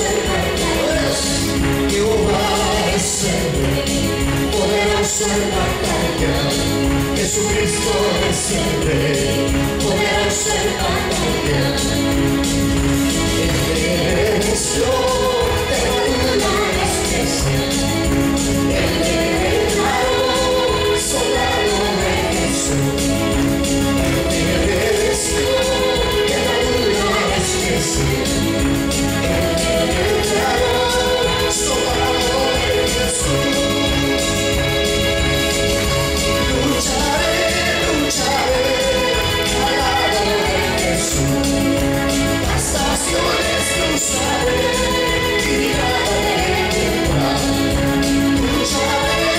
Poderoso en batalla, Jesucristo es el Rey, poderoso en batalla. Él venció de la luna especial, Él declaró soldado de Jesús. Él venció de la luna especial, Él declaró soldado de Jesús. Las naciones cruzaré y nada me tendrá. Lucharé,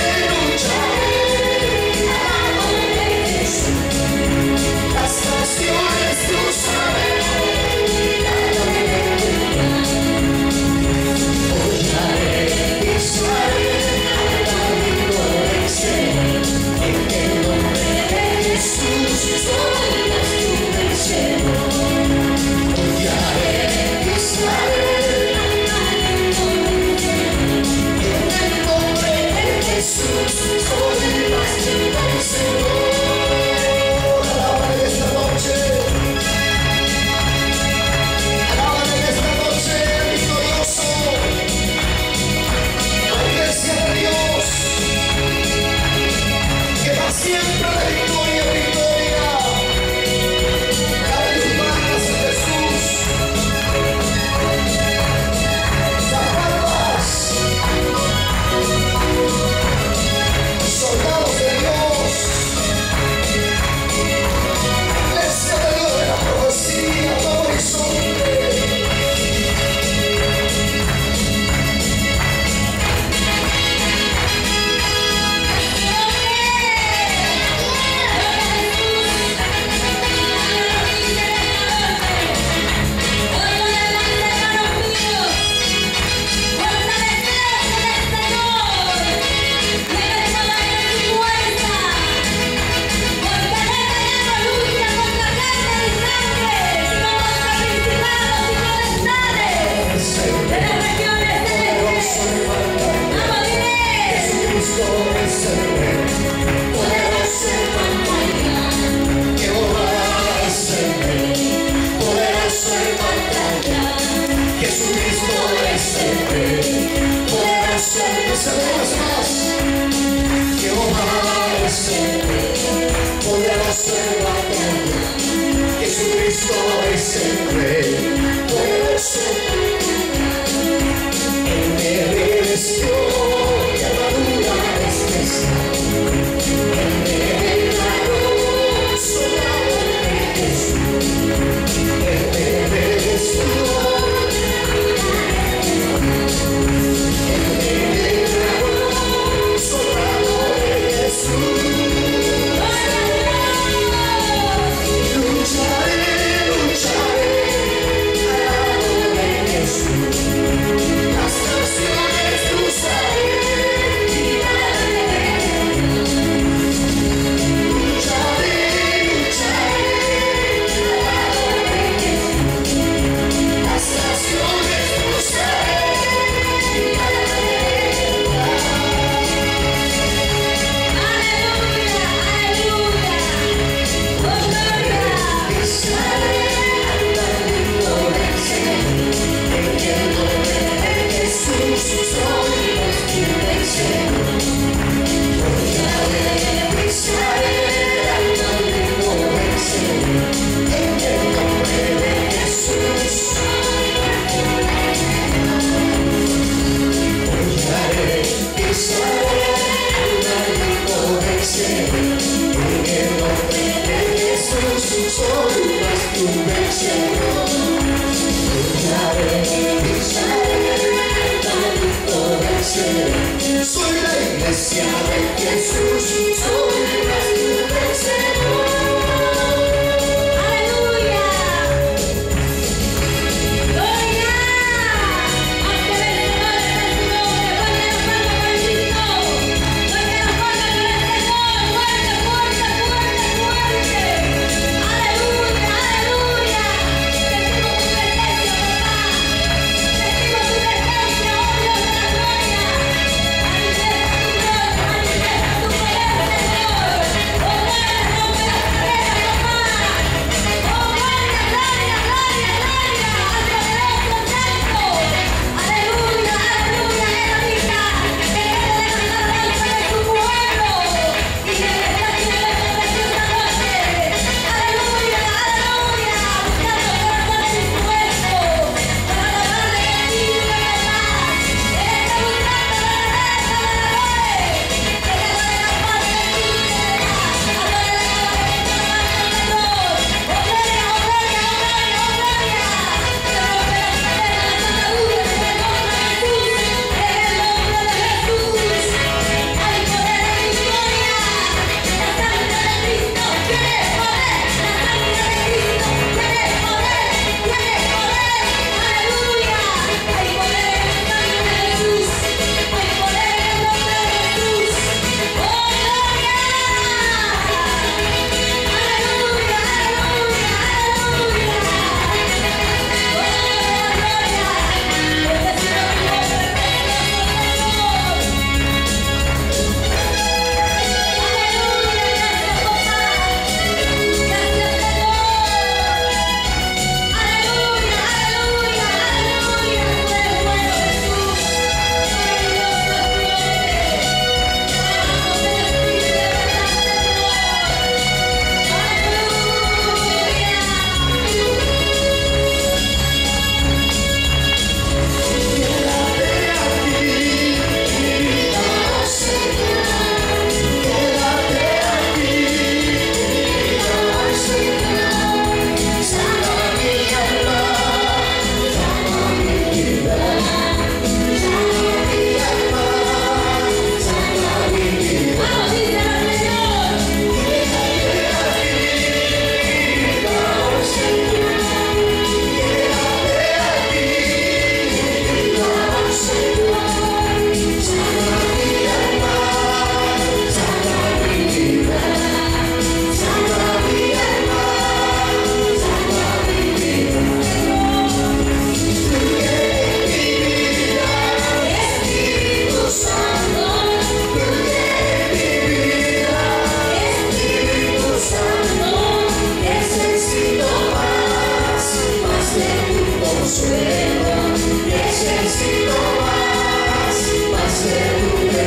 al lado de Jesús. Las naciones cruzaré y nada me tendrá. Hollaré, pisaré, al amigo venceré. En el nombre de Jesús soy más que un vencedor. Jesucristo es el Rey, poderoso. Él me revistió de armadura especial. Él me declaró soldado de Jesús. Él me revistió de armadura especial. Él me declaró soldado de Jesús. Soy la iglesia de Jesús, soy más que un vencedor. Aleluya. Gloria. Hasta vencedores en su nombre. Fuerte la palma para el Cristo. Fuerte la palma para el Señor. Fuerte, fuerte, fuerte, fuerte. Aleluya, aleluya. Sentimos tu presencia, papá. Sentimos tu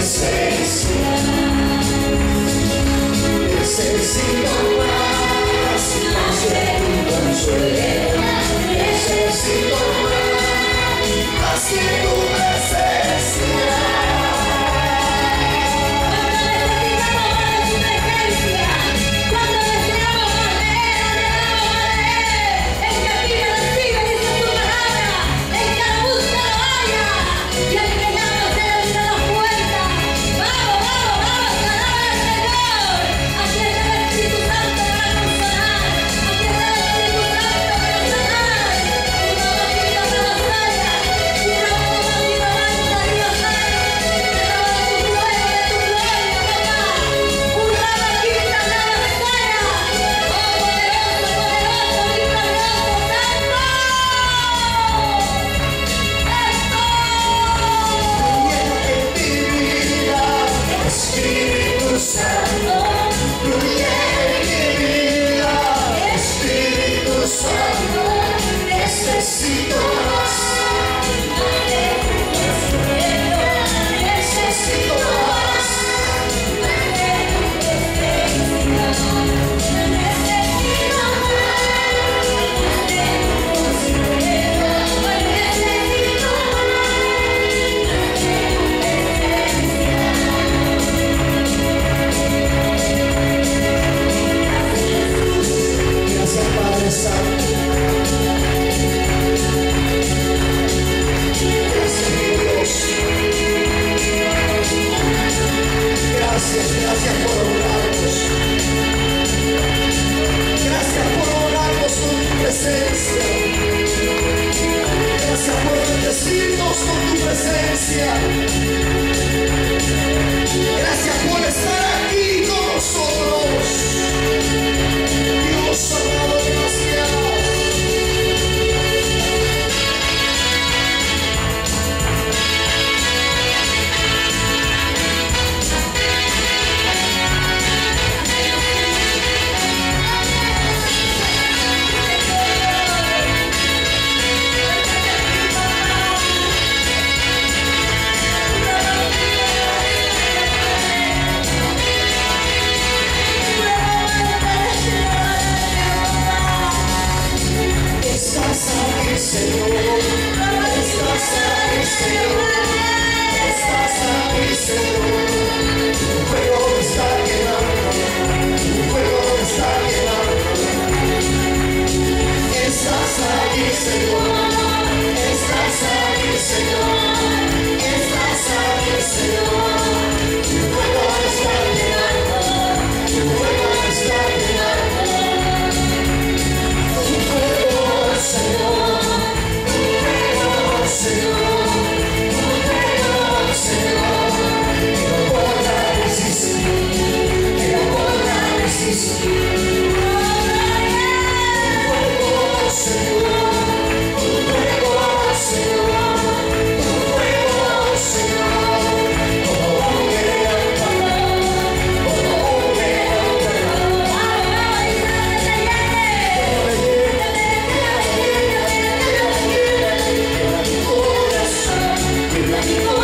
presencia. Necesito más de tu consuelo. Necesito más de tu presencia. Necesito más. Necesito más. Gracias, Padre Santo. Gracias por honrarnos. Gracias por honrarnos con tu presencia. Gracias por bendecirnos con tu presencia. Gracias por estar aquí con nosotros. Dios amado, gracias. Señor, estás aquí, Señor, estás aquí, Señor. Tu fuego me está quemando, tu fuego me está quemando. Estás aquí, Señor, estás aquí, Señor, estás aquí, Señor. Tu fuego me está quemando, tu fuego me está quemando. Tu fuego, Señor. Señor, Señor, no podrá resistir, no podrá resistir. Tu fuego, Señor, tu fuego, Señor, como hombre alcanzado, como hombre alcanzado.